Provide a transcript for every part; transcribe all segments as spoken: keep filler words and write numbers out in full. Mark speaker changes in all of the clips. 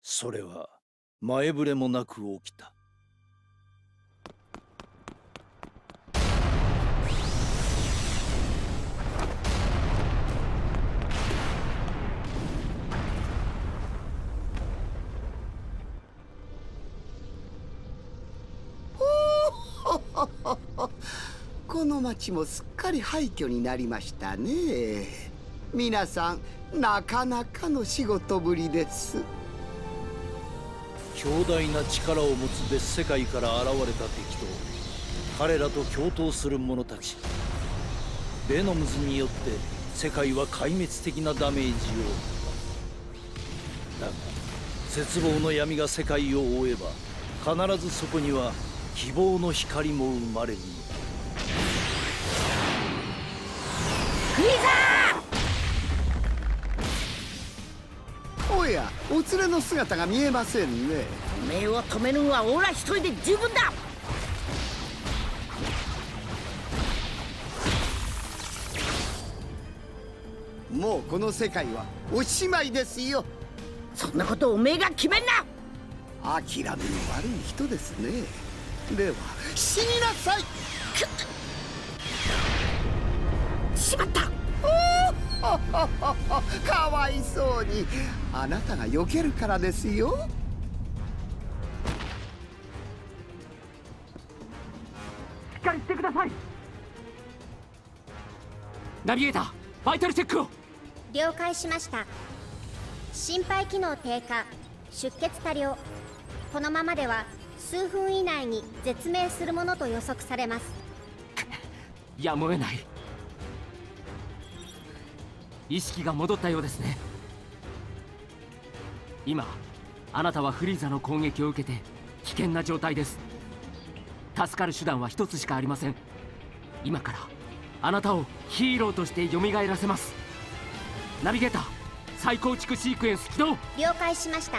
Speaker 1: それは前触れもなく起きた。
Speaker 2: この町もすっかり廃墟になりましたね。皆さんなかなかの仕事ぶりです。
Speaker 1: 強大な力を持つ別世界から現れた敵と彼らと共闘する者たち。ベノムズによって世界は壊滅的なダメージを負った。だが絶望の闇が世界を覆えば必ずそこには希望の光も生まれる。
Speaker 3: フリーザー！
Speaker 2: おや、お連れの姿が見えませんね。
Speaker 3: おめえを止めるのはオーラ一人で十分だ。
Speaker 2: もうこの世界はおしまいですよ。
Speaker 3: そんなことおめえが決めんな。
Speaker 2: 諦めの悪い人ですね。では死になさい。
Speaker 3: しまった。
Speaker 2: かわいそうに。あなたが避けるからですよ。
Speaker 4: しっかりしてください。ナビゲーター、バイタルチェックを。
Speaker 5: 了解しました。心肺機能低下、出血多量。このままでは数分以内に絶命するものと予測されます。
Speaker 4: やむを得ない。意識が戻ったようですね。今あなたはフリーザの攻撃を受けて危険な状態です。助かる手段は一つしかありません。今からあなたをヒーローとして蘇らせます。ナビゲーター、再構築シークエンス起動。
Speaker 5: 了解しました。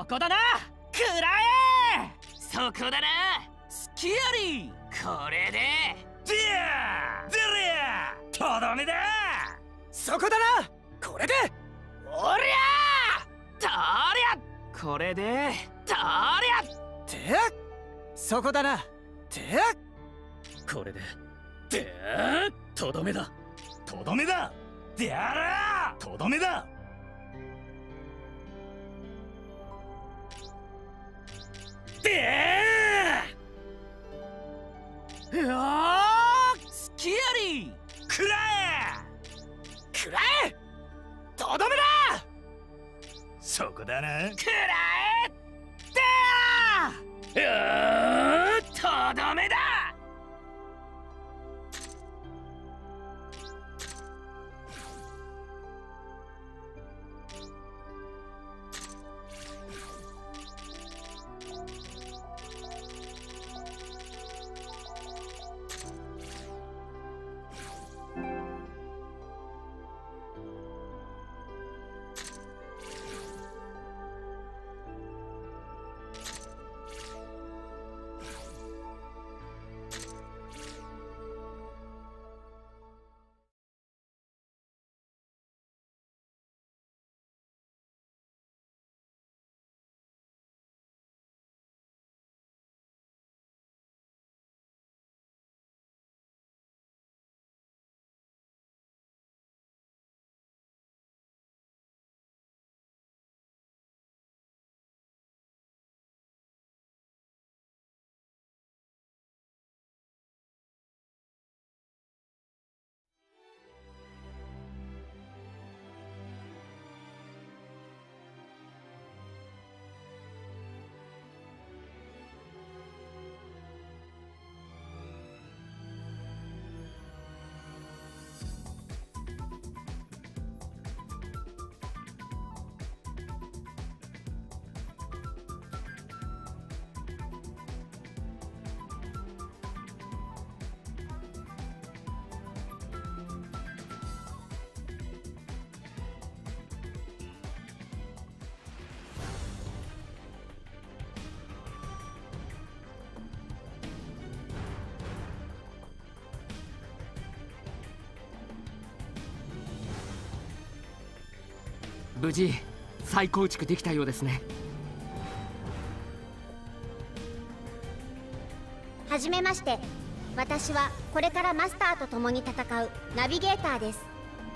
Speaker 4: こだな、食らえ。そこだな、スキアリー。これででやでりゃとどめだ。そこだな、これでおりゃとりゃ。これでとりゃてそこだなてこれででとどめだとどめだでやらとどめだ。でーうわースキアリー。くらえくらえとどめだ。そこだな、くらえでーうーとどめだ。無事再構築できたようですね。
Speaker 5: はじめまして。私はこれからマスターと共に戦うナビゲーターです。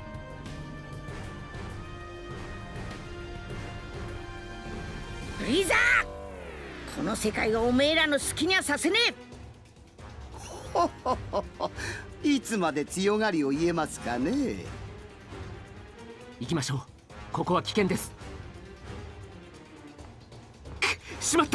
Speaker 3: フリーザー、この世界をおめえらの好きにはさせねえ。
Speaker 2: ほほほほ、いつまで強がりを言えますかね。
Speaker 4: 行きましょう。ここは危険です。くしまった。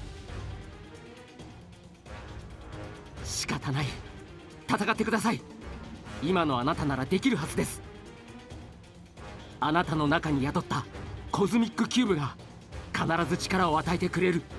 Speaker 4: 仕方ない、戦ってください。今のあなたならできるはずです。あなたの中に宿ったコズミックキューブが必ず力を与えてくれる。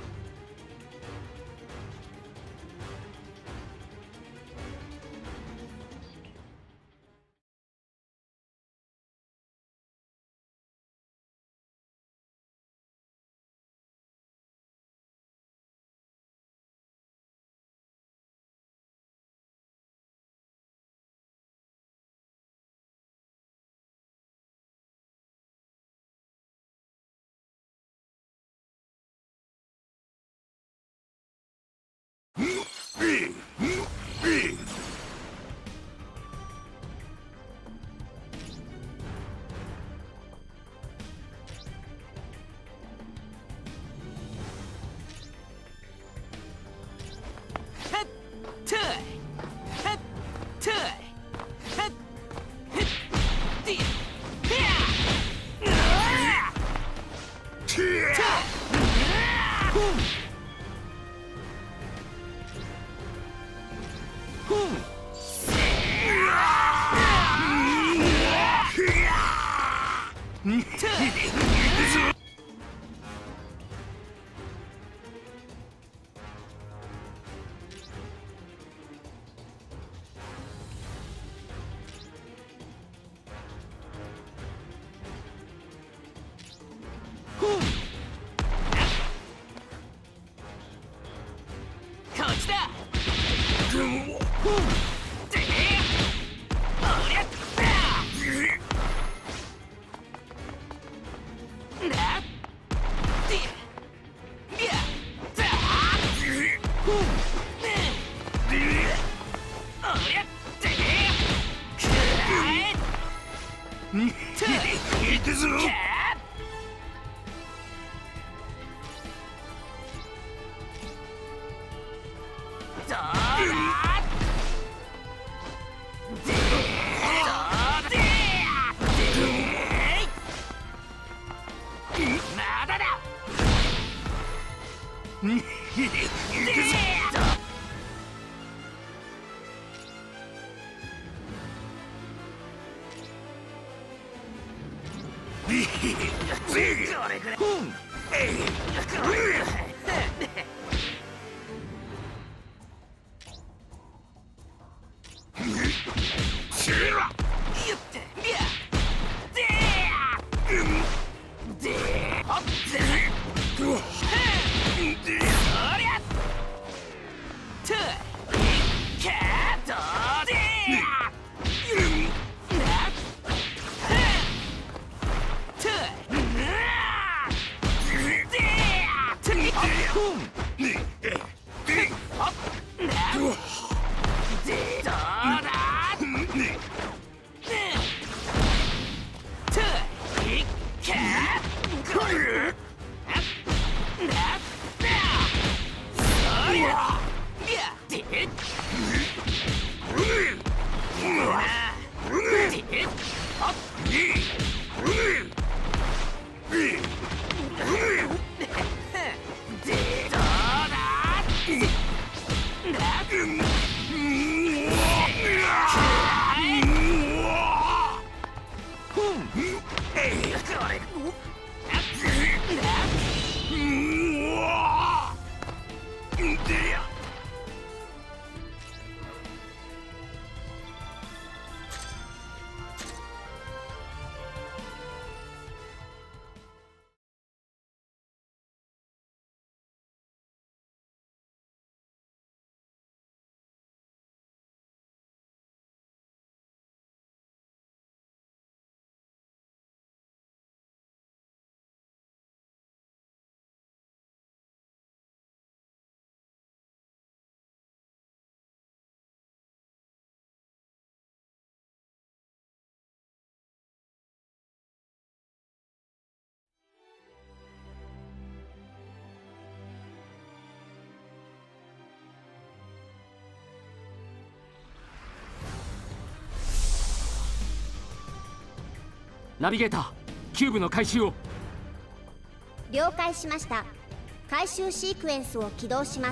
Speaker 4: ナビゲーター、キューブの回収を。
Speaker 5: 了解しました。回収シークエンスを起動します。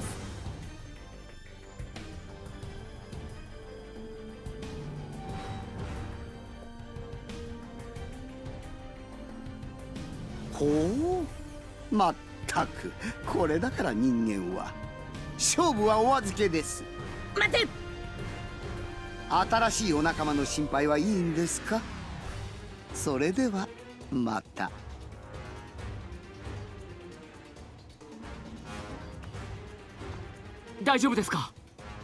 Speaker 2: ほう、まったくこれだから人間は。勝負はお預けです。
Speaker 3: 待て。
Speaker 2: 新しいお仲間の心配はいいんですか？それではまた。
Speaker 4: 大丈夫ですか？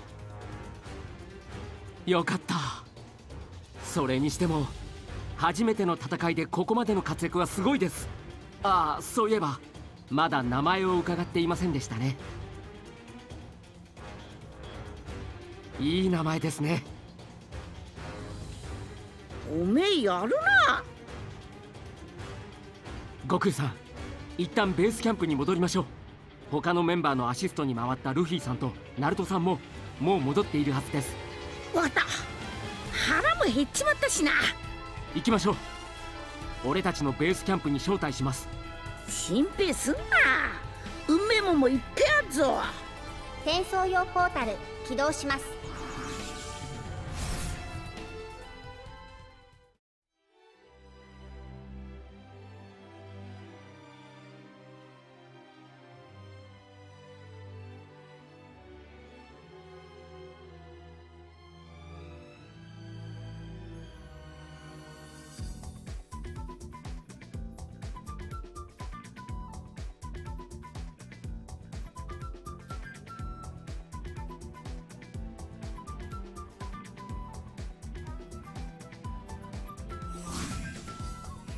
Speaker 4: よかった。それにしても初めての戦いでここまでの活躍はすごいです。ああ、そういえばまだ名前を伺っていませんでしたね。いい名前ですね。
Speaker 3: おめえやるな。
Speaker 4: 悟空さん、一旦ベースキャンプに戻りましょう。他のメンバーのアシストに回ったルフィさんとナルトさんももう戻っているはずです。
Speaker 3: わかった。腹も減っちまったしな。
Speaker 4: 行きましょう。俺たちのベースキャンプに招待します。
Speaker 3: 心配すんな。運命もんもいっぺんあっぞ。
Speaker 5: 転送用ポータル起動します。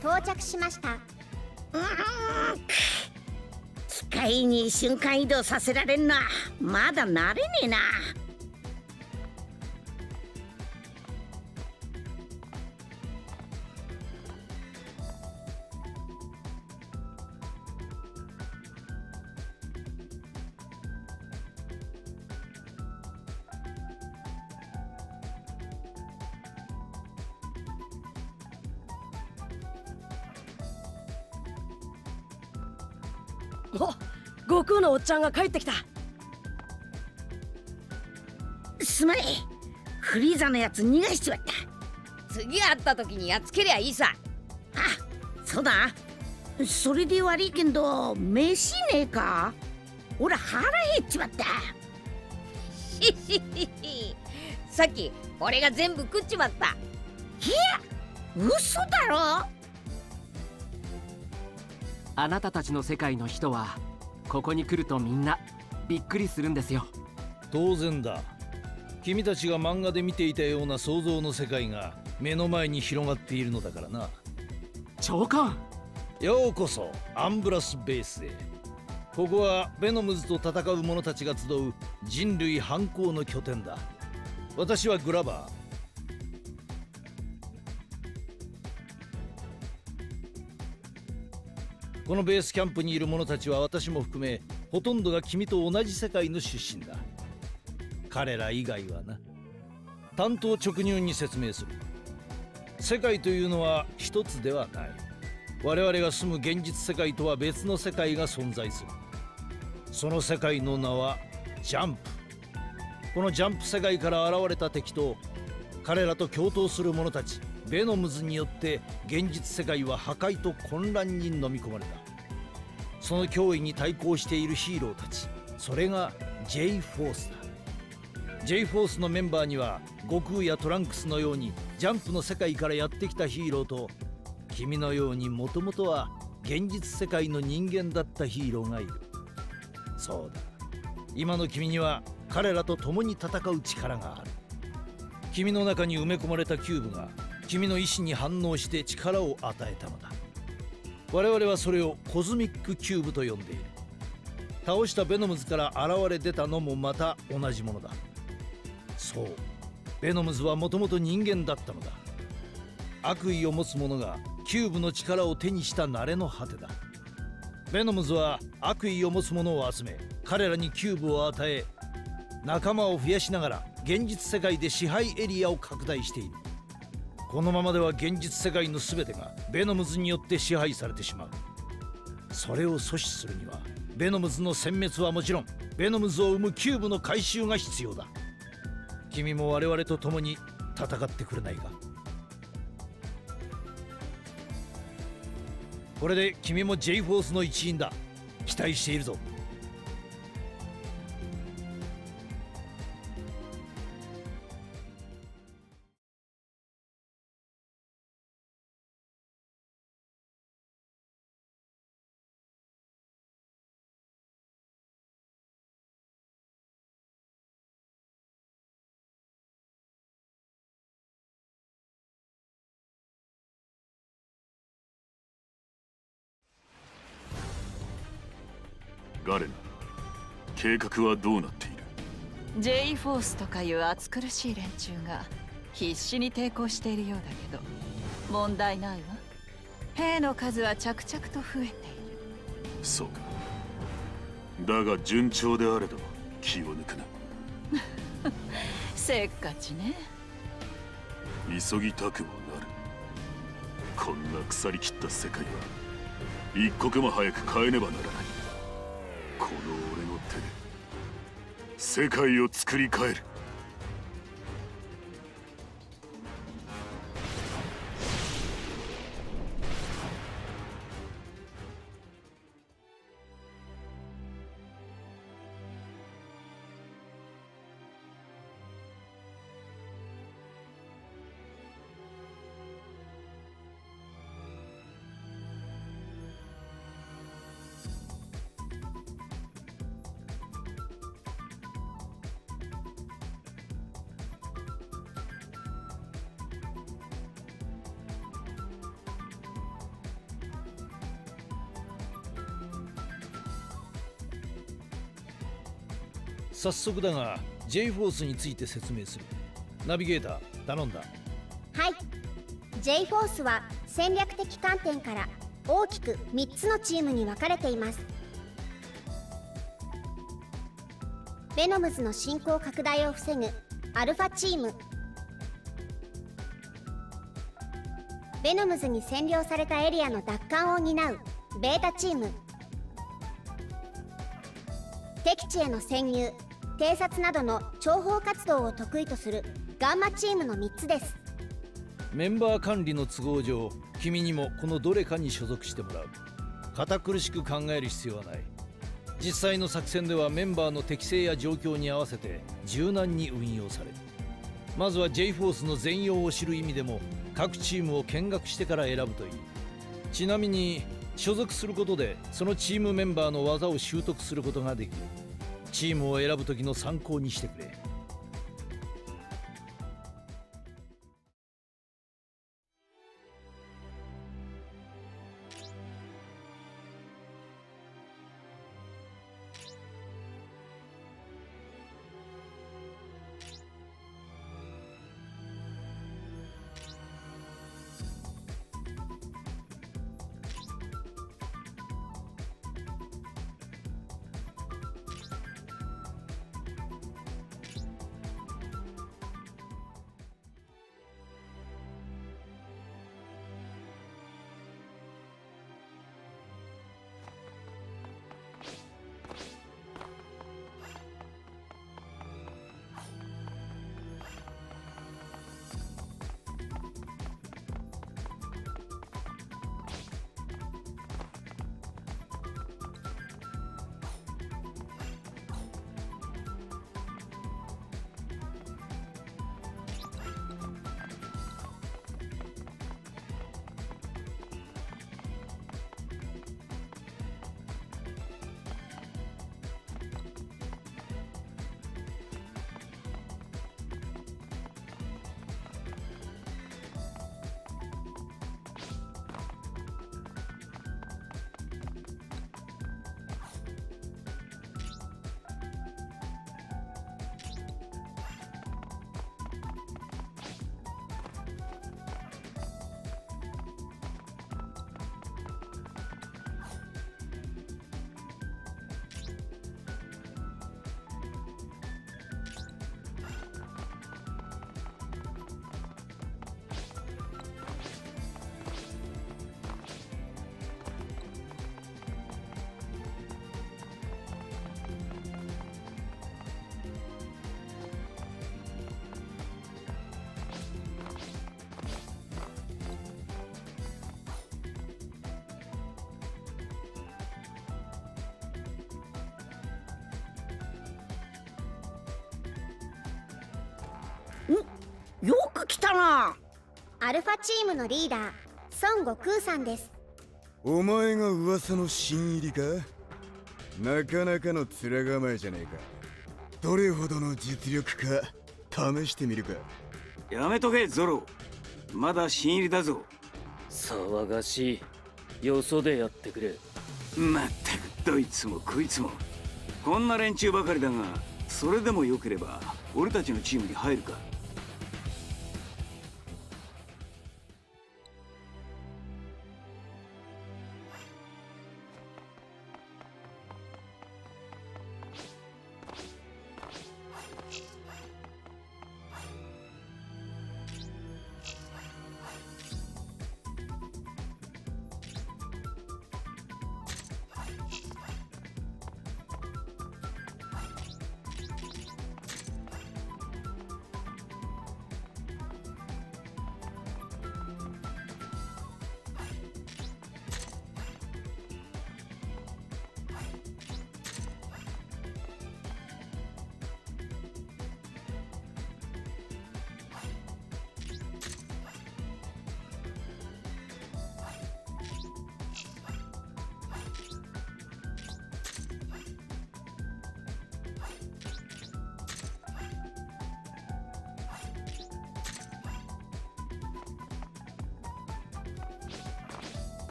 Speaker 5: 到着しました。
Speaker 3: うーん、機械に瞬間移動させられんのはまだ慣れねえな。
Speaker 6: お、悟空のおっちゃんが帰ってきた。
Speaker 3: すまねえ、フリーザのやつ逃がしちまった。
Speaker 7: 次会った時にやっつけりゃいいさ。
Speaker 3: あ、そうだ。それで悪いけど飯ねえか。おら腹減っちまった。
Speaker 7: ひひひひ、さっき俺が全部食っちまった。
Speaker 3: いや、嘘だろ。
Speaker 4: あなたたちの世界の人はここに来るとみんなびっくりするんですよ。
Speaker 1: 当然だ。君たちが漫画で見ていたような想像の世界が目の前に広がっているのだからな。
Speaker 4: 長官、
Speaker 1: ようこそアンブラスベースへ。ここはベノムズと戦う者たちが集う人類反抗の拠点だ。私はグラバー。このベースキャンプにいる者たちは私も含めほとんどが君と同じ世界の出身だ。彼ら以外はな。単刀直入に説明する。世界というのは一つではない。我々が住む現実世界とは別の世界が存在する。その世界の名はジャンプ。このジャンプ世界から現れた敵と彼らと共闘する者たちベノムズによって現実世界は破壊と混乱に飲み込まれた。その脅威に対抗しているヒーローたち、それが J フォースだ。 J フォースのメンバーには悟空やトランクスのようにジャンプの世界からやってきたヒーローと、君のようにもともとは現実世界の人間だったヒーローがいる。そうだ、今の君には彼らと共に戦う力がある。君の中に埋め込まれたキューブが君の意志に反応して力を与えたのだ。我々はそれをコズミックキューブと呼んでいる。倒したベノムズから現れ出たのもまた同じものだ。そう、ベノムズはもともと人間だったのだ。悪意を持つ者がキューブの力を手にした慣れの果てだ。ベノムズは悪意を持つ者を集め、彼らにキューブを与え、仲間を増やしながら現実世界で支配エリアを拡大している。このままでは現実世界の全てがベノムズによって支配されてしまう。それを阻止するにはベノムズの殲滅はもちろん、ベノムズを生むキューブの回収が必要だ。君も我々と共に戦ってくれないか。これで君も J フォースの一員だ。期待しているぞ。
Speaker 8: ガレナ、計画はどうなっている？
Speaker 9: J フォースとかいう暑苦しい連中が必死に抵抗しているようだけど問題ないわ。兵の数は着々と増えている。
Speaker 8: そうか。だが順調であれど気を抜くな。
Speaker 9: せっかちね。
Speaker 8: 急ぎたくもなる。こんな腐りきった世界は一刻も早く変えねばならない。この俺の手で世界を作り変える。
Speaker 1: 早速だが J フォースについて説明する。ナビゲーター頼んだ。
Speaker 5: はい。 J フォースは戦略的観点から大きくみっつのチームに分かれています。ベノムズの進行拡大を防ぐアルファチーム、ベノムズに占領されたエリアの奪還を担うベータチーム、敵地への潜入、偵察などの諜報活動を得意とするガンマチームのみっつです。
Speaker 1: メンバー管理の都合上、君にもこのどれかに所属してもらう。堅苦しく考える必要はない。実際の作戦ではメンバーの適性や状況に合わせて柔軟に運用される。まずは J フォースの全容を知る意味でも各チームを見学してから選ぶといい。ちなみに所属することでそのチームメンバーの技を習得することができる。チームを選ぶ時の参考にしてくれ。
Speaker 3: よく来たな。
Speaker 5: アルファチームのリーダー孫悟空さんです。
Speaker 10: お前が噂の新入りか。なかなかの面構えじゃねえか。どれほどの実力か試してみるか。
Speaker 11: やめとけゾロ、まだ新入りだぞ。
Speaker 4: 騒がしい。よそでやってくれ。
Speaker 11: まったくどいつもこいつもこんな連中ばかりだが、それでもよければ俺たちのチームに入るか。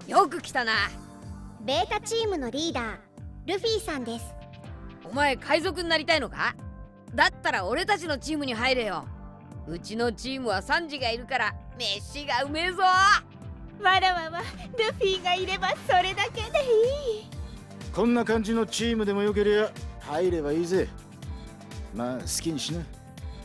Speaker 7: よく来たな。
Speaker 5: ベータチームのリーダールフィさんです。
Speaker 7: お前海賊になりたいのか？だったら俺たちのチームに入れよ。うちのチームはサンジがいるから飯がうめえぞ。
Speaker 12: わらわはルフィがいればそれだけでいい。
Speaker 13: こんな感じのチームでもよけりゃ入ればいいぜ。まあ好きにしな。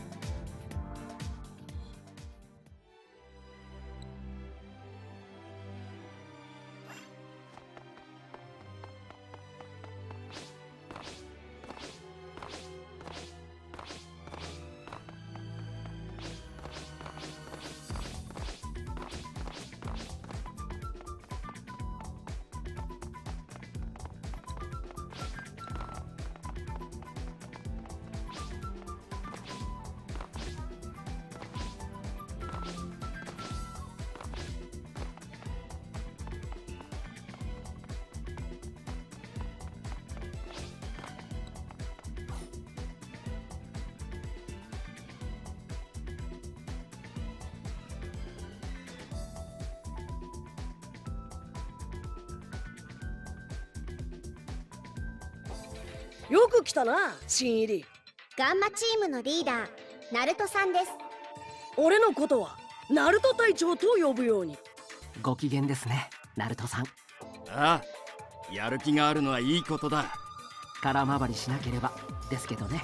Speaker 6: よく来たな、新入り。
Speaker 5: ガンマチームのリーダーナルトさんです。
Speaker 6: 俺のことはナルト隊長と呼ぶように。
Speaker 4: ご機嫌ですね、ナルトさん。
Speaker 14: ああ、やる気があるのはいいことだ。
Speaker 4: 空回りしなければですけどね。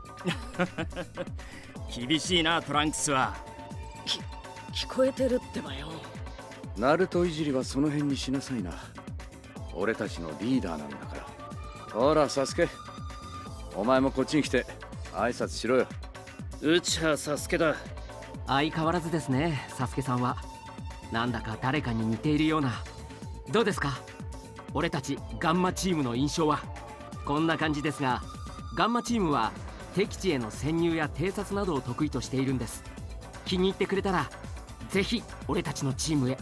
Speaker 14: 厳しいな、トランクスは。
Speaker 6: き聞こえてるってばよ。
Speaker 10: ナルトいじりはその辺にしなさいな。俺たちのリーダーなんだから。ほらサスケ、お前もこっちに来て挨拶しろよ。
Speaker 14: うちはサスケだ。
Speaker 4: 相変わらずですね、サスケさんは。なんだか誰かに似ているような。どうですか、俺たちガンマチームの印象は。こんな感じですが、ガンマチームは敵地への潜入や偵察などを得意としているんです。気に入ってくれたらぜひ俺たちのチームへ。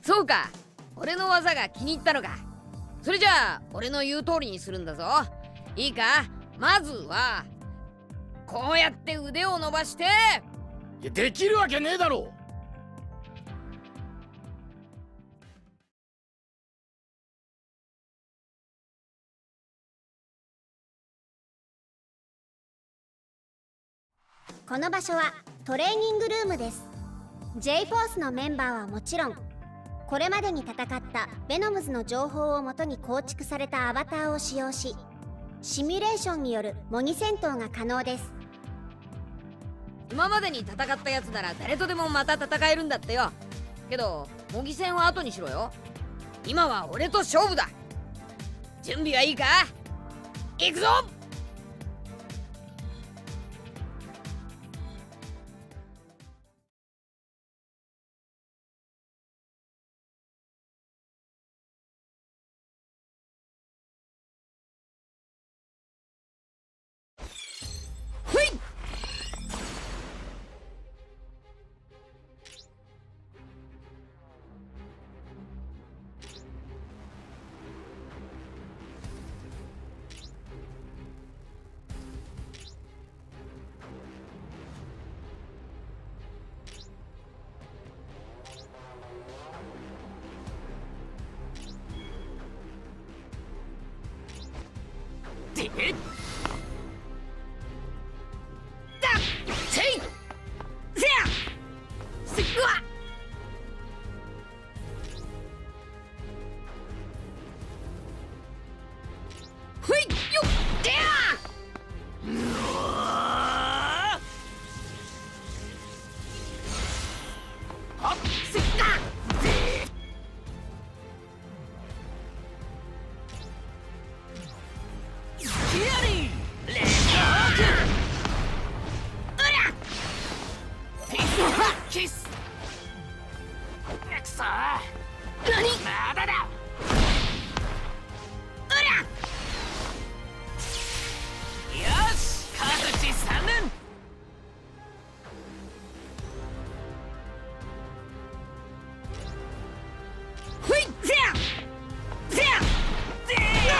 Speaker 7: そうか、俺の技が気に入ったのか。それじゃあ俺の言う通りにするんだぞ。いいか、まずはこうやって腕を伸ばして。
Speaker 13: いや、できるわけねえだろ。
Speaker 5: この場所はトレーニングルームです。 J フォースのメンバーはもちろん、これまでに戦ったベノムズの情報をもとに構築されたアバターを使用し、シミュレーションによる模擬戦闘が可能です。
Speaker 7: 今までに戦ったやつなら誰とでもまた戦えるんだってよ。けど模擬戦は後にしろよ。今は俺と勝負だ。準備はいいか？行くぞ！
Speaker 4: えっだせいせやせっわふいよっでやうわはっせっだぜキアリーレッドオークうらピスハッキスくそ何まだだうらよし各地三連ふいせやせやせや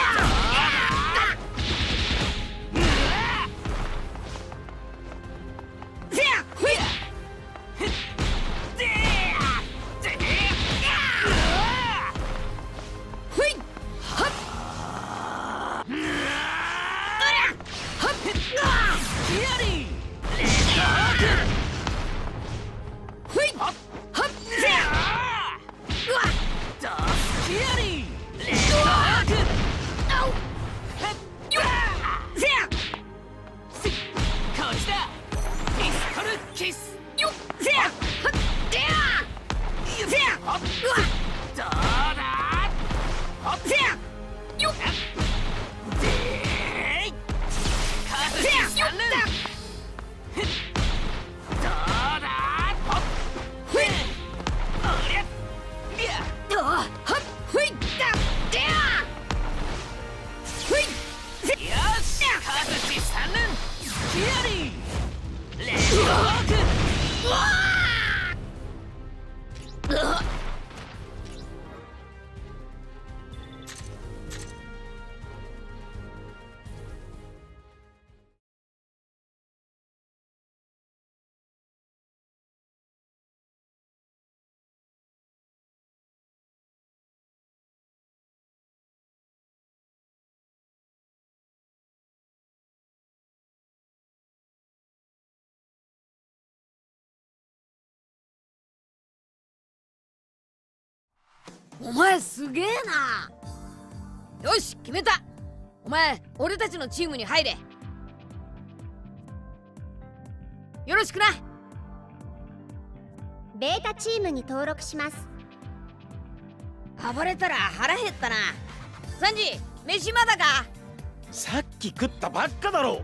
Speaker 4: お前すげえな。よし決めた。お前俺たちのチームに入れ。よろしくな。
Speaker 5: ベータチームに登録します。
Speaker 7: 暴れたら腹減ったな。サンジ飯まだか？
Speaker 13: さっき食ったばっかだろ。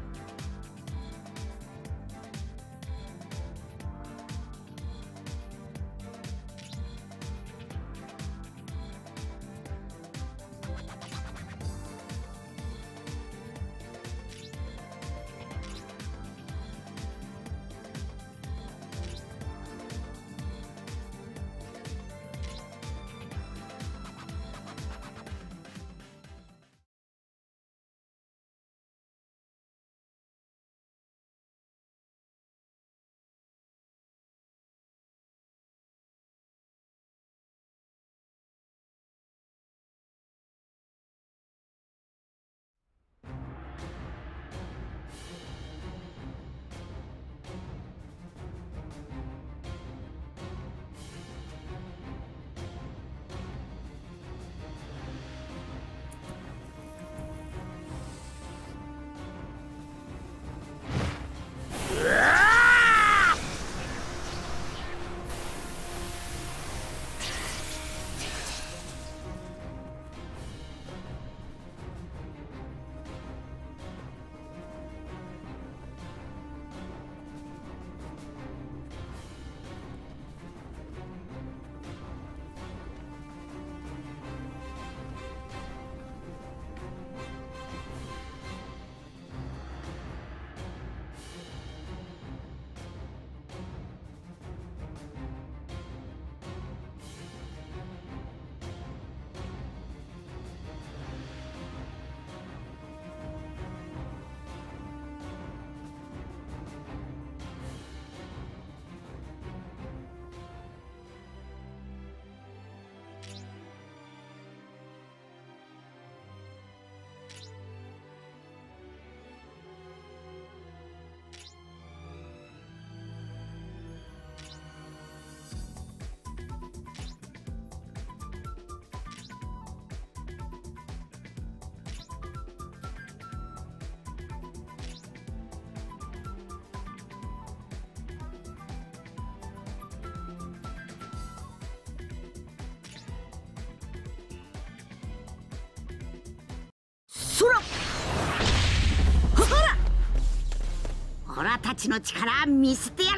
Speaker 3: オラたちの力見せてやる。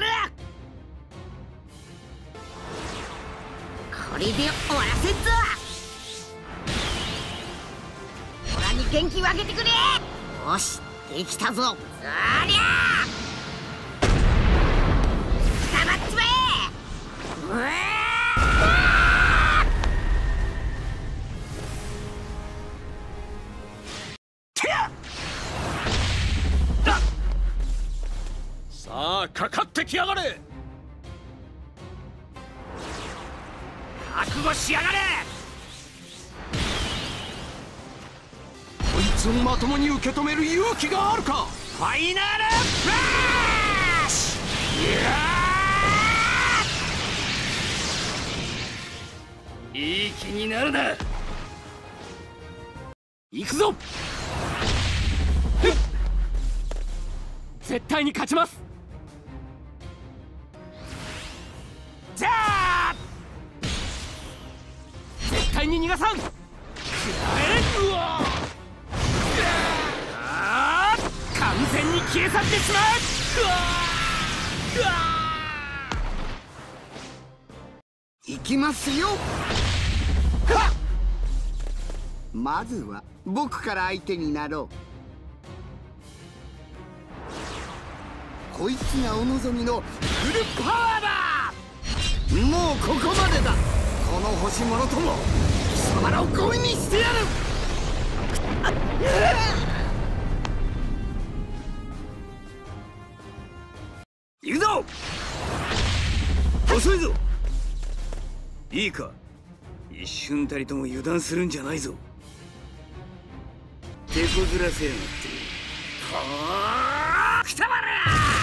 Speaker 3: これで終わらせんぞ。オラに元気をあげてくれ。よし、できたぞ。そりゃ捕まっちまえ。うわ
Speaker 1: さあ、かかってきやがれ。
Speaker 15: 覚悟しやがれ。
Speaker 14: こいつをまともに受け止める勇気があるか。
Speaker 15: ファイナルフラッシュ。いい気になるな。
Speaker 4: 行くぞ。絶対に勝ちます。
Speaker 15: じゃあ
Speaker 4: 絶対に逃がさん。くらえ。うわあー、完全に消え去ってしまう。うわうわ
Speaker 2: 行きますよ。まずは僕から相手になろう。こいつがお望みのフルパワーだ。もうここまでだ。この星物とも貴様らをゴミにしてやる。
Speaker 11: 行くぞ。遅いぞ。いいか、一瞬たりとも油断するんじゃないぞ。手こずらせやがって。
Speaker 15: はあ、くたばれ。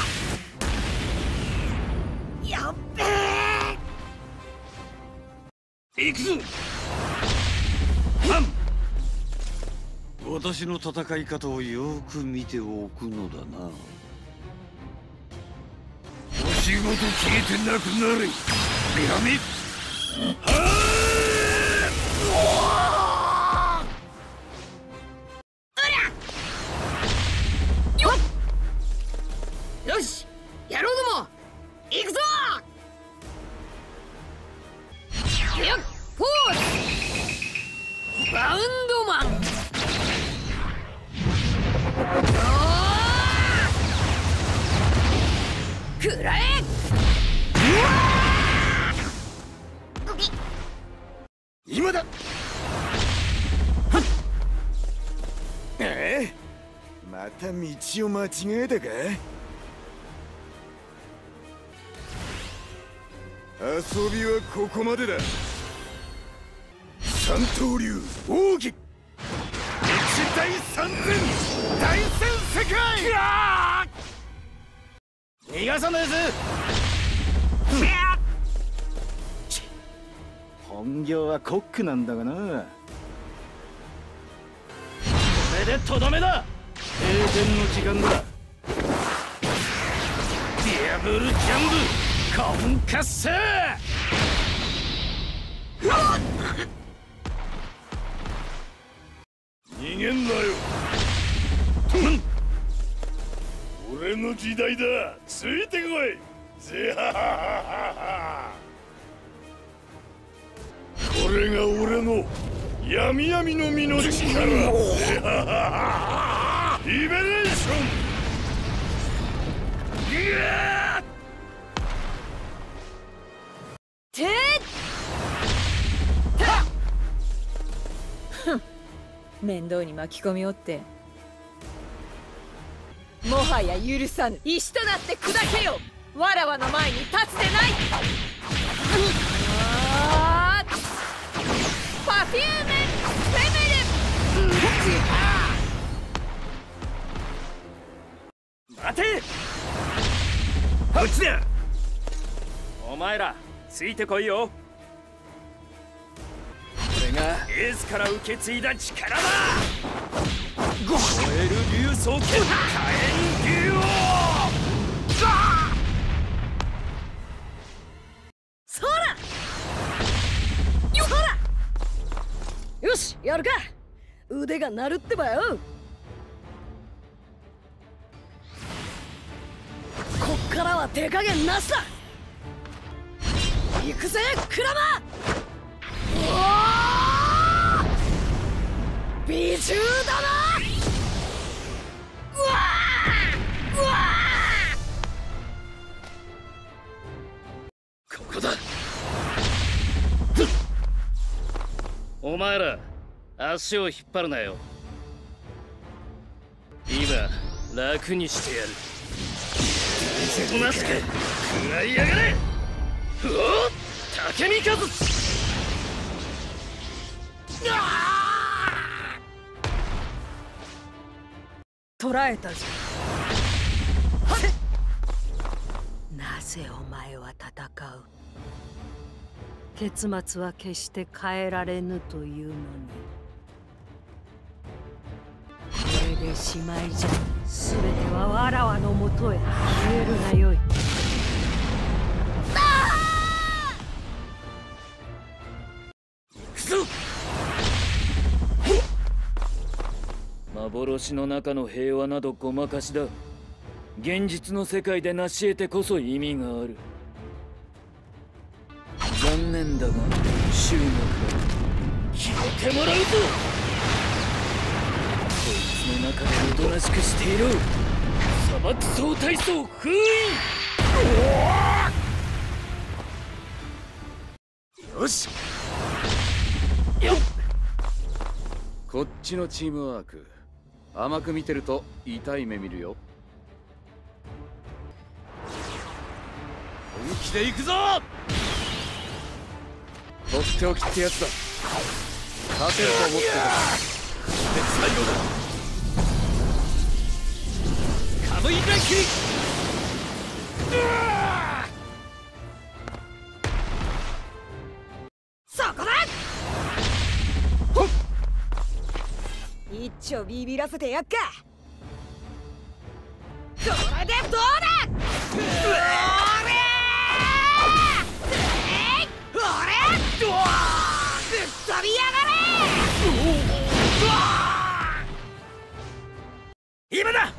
Speaker 15: やっべえ。
Speaker 11: 行くぞ。
Speaker 16: 私の戦い方をよく見ておくのだな。
Speaker 15: お仕事消えてなくなれ。やめ。
Speaker 7: よし、やろうども。行くぞ。よっ、ポーズバウンドマン。くらえ。
Speaker 10: 今だ。ええ、また道を間違えたか。遊びはここまでだ。三刀流奥義、一大三千大戦世界。
Speaker 1: 逃がさねえぜ。
Speaker 13: 本業はコックなんだがな。こ
Speaker 1: れでとどめだ。
Speaker 13: 閉店の時間だ。
Speaker 1: ディアブルジャンブカウンカッセ。
Speaker 8: 逃げんなよ。俺の時代だ。ついてこい。ぜはははは。これが俺の闇闇の実の力。ぜははは。リベレーション。いや
Speaker 7: てっふん、面倒に巻き込みおって。もはや許さぬ。石となって砕けよ。わらわの前に立つでない。あー、パフューメフェメル。
Speaker 15: 待て。
Speaker 11: こっちだ。
Speaker 15: お前らついてこいよ。これがエースから受け継いだ力だ。燃える竜双剣火炎竜王。
Speaker 6: そらよそら。よし、やるか。腕が鳴るってばよ。 からは手加減なしだ。行くぜクラマ。うわー美獣だな。うわーうわ
Speaker 15: ーここだ。お前ら足を引っ張るなよ。今楽にしてやる。おとなしく食らいやがれ。うおっ竹見和
Speaker 6: 捕らえたぞ。なぜお前は戦う。結末は決して変えられぬというのに、これでしまいじゃ。全てはわらわのもとへ消えるがよい。
Speaker 15: くそ！幻の中の平和などごまかしだ。現実の世界で成し得てこそ意味がある。残念だが終幕だ。消えてもらうぞ。こいつの中でおとなしくしていろ。砂漠総体操封印。
Speaker 11: よしよっ。こっちのチームワーク甘く見てると痛い目見るよ。本気で行くぞ。とっておきってやつだ。勝てると思ってた。これで最後だ。
Speaker 15: カムイラキリ。
Speaker 6: そこだ。一丁ビビらせてやっか。これでどうだ。うわぶっ飛びやがれ。
Speaker 15: 今だ。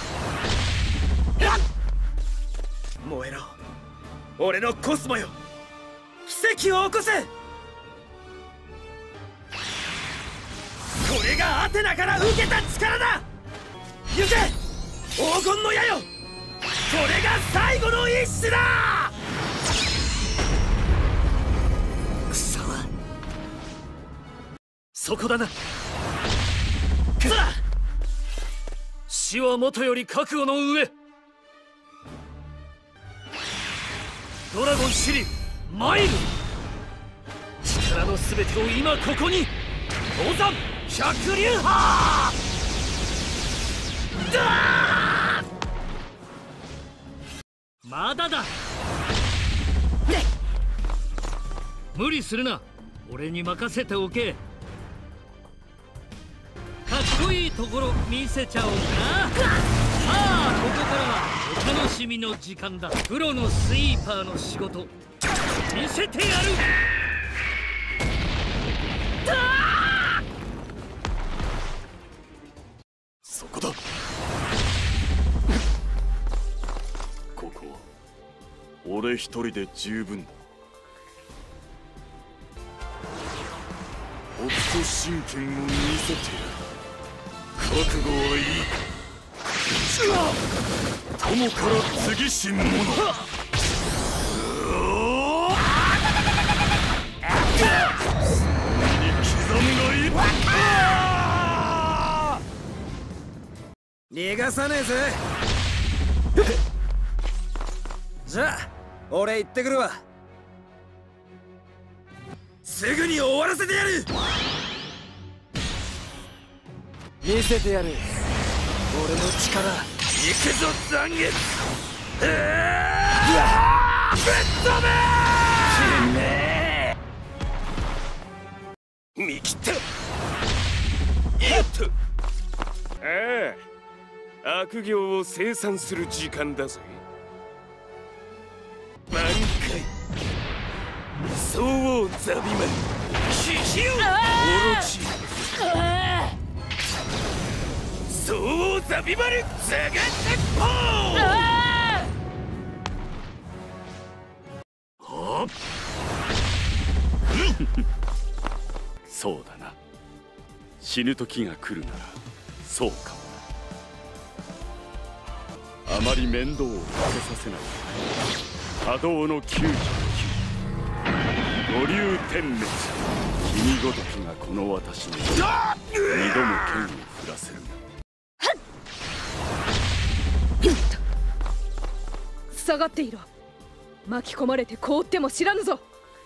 Speaker 15: 燃えろ俺のコスモよ。奇跡を起こせ。これがアテナから受けた力だ。行け黄金の矢よ。これが最後の一矢だ。そこだな。くそだ。死はもとより覚悟の上。ドラゴンシリマイル。力の全てを今ここに。登山百竜派。まだだ。無理するな。俺に任せておけ。かっこいいところ見せちゃおうか。さあここからはお楽しみの時間だ。プロのスイーパーの仕事見せてやる。
Speaker 8: そこだ。ここは俺一人で十分だ。北斗神拳を見せてやる。覚悟はいい。友から次し者。に刻んがいる。
Speaker 15: 逃がさねえぜ。じゃあ俺行ってくるわ。すぐに終わらせてやる。見せてやる俺の力。行くぞ残月。ぶっ飛べ。見切った。やっと。
Speaker 17: ああ悪行を清算する時間だぜ。挽回総王ザビマル獅子王オロチ総王ザビマルザガ鉄砲。
Speaker 8: そうだな。死ぬ時が来るならそうかもな。あまり面倒をかけさせない波動のきゅうじゅうきゅう五竜天滅。君ごときがこの私に二度も剣を振らせる。
Speaker 6: 下がっていろ。巻き込まれて凍っても知らぬぞ。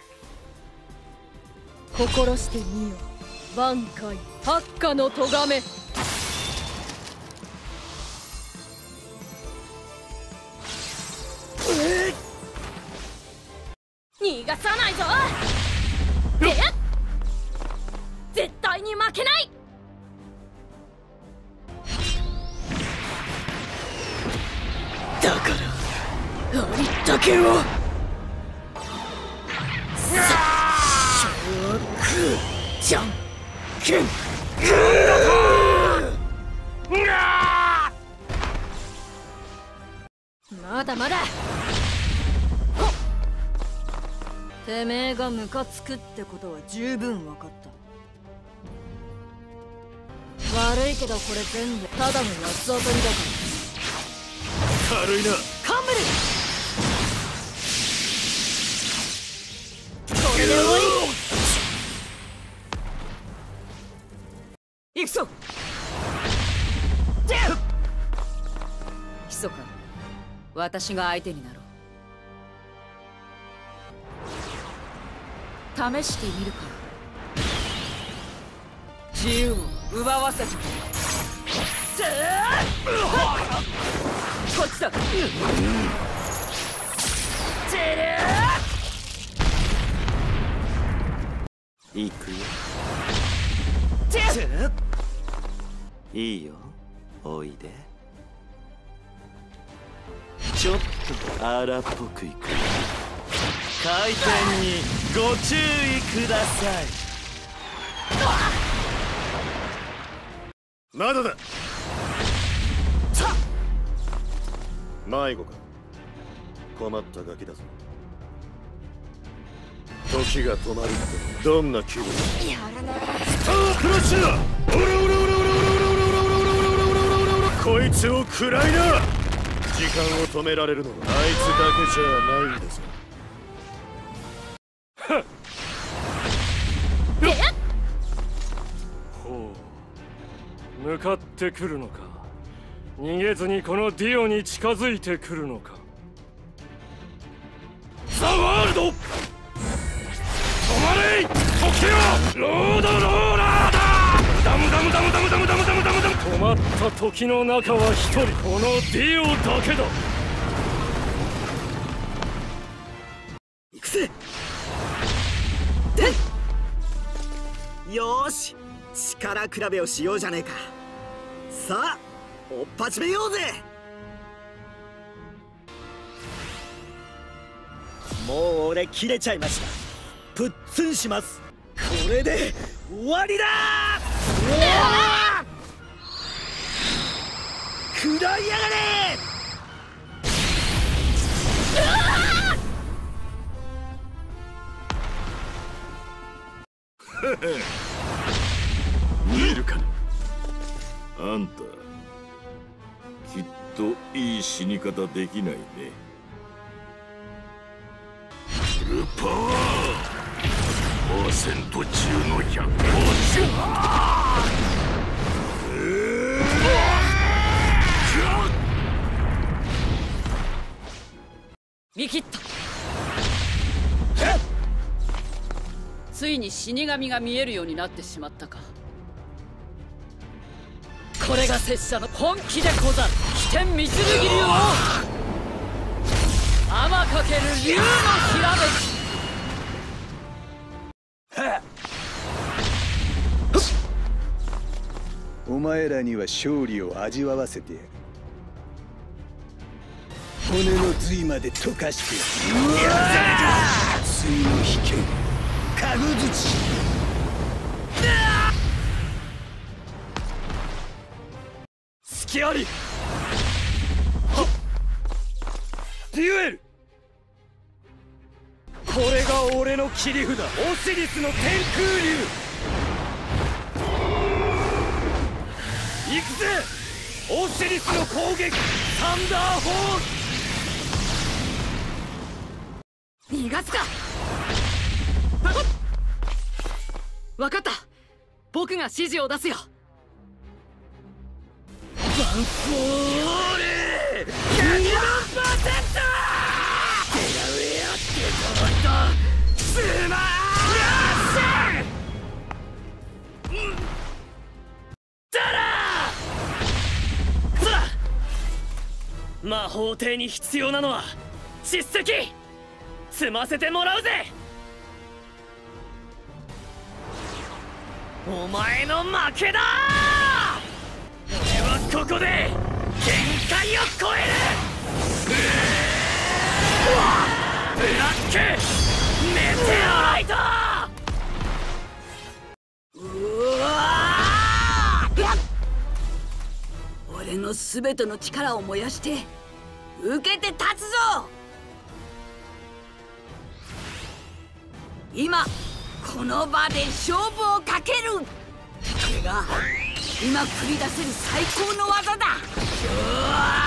Speaker 6: 心してみよ挽回八下の咎め。逃がさないぞ。で絶対に負けない。
Speaker 17: だからありったけをじゃんけん
Speaker 6: まだまだ。てめえがムカつくってことは十分分かった。悪いけどこれ全部ただの八つ当たりだから。
Speaker 17: 軽いな。
Speaker 6: カンベル。これで終わり。行くぞ。
Speaker 7: 密か私が相手になろう。試してみるか。自由を奪わせてくれ。こっちだ。
Speaker 16: 行くよ。いいよ、おいで。ちょっと荒っぽくいく。回転にご注意ください。
Speaker 10: まだだ。迷子か。困ったガキだぞ。時が止まるってどんな気分だ。
Speaker 17: やらない。
Speaker 10: スタークラッシュだ。オラオラオラオラオラオラオラオラオラオラ。こいつを食らいな。時間を止められるのはあいつだけじゃないんです。
Speaker 18: ほう、向かってくるのか。逃げずにこのディオに近づいてくるのか。ザ・ワールド、止まれ。時よ、ロードローラーだ。ダムダムダムダムダムダムダムダムダム。止まった時の中は一人、このディオだけだ。
Speaker 17: 行くぜ。よーし、力比べをしようじゃねえか。さあ追っ始めようぜ。もう俺切れちゃいました。プッツンします。これで終わりだー。食らいやがれ。
Speaker 8: 見えるかね。あんたきっといい死に方できないね。フルパワーパーセント中のひゃくパーセント。
Speaker 7: 見切った。ついに死神が見えるようになってしまったか。これが拙者の本気でござる。飛天御剣流を天かける竜のひらめ
Speaker 10: き。お前らには勝利を味わわせてやる。骨の髄まで溶かしてやる。罪の秘剣かぐづち。
Speaker 17: 隙あり。
Speaker 18: デュエル。
Speaker 17: これが俺の切り札、オシリスの天空竜。
Speaker 18: 行くぜオシリスの攻撃サンダーホー
Speaker 6: 逃がすか。分かった、僕が指示を出すよ。
Speaker 18: ワンフォーレひゃくパーセントデラウェアってこの人スマーラッシュだらそうだ魔法帝に必要なのは叱責積ませてもらうぜ。お前の負けだ。俺はここで限界を超える。ブラックメテオライト。
Speaker 6: うわ俺の全ての力を燃やして受けて立つぞ。今この場で勝負をかける。これが今繰り出せる最高の技だ。うわ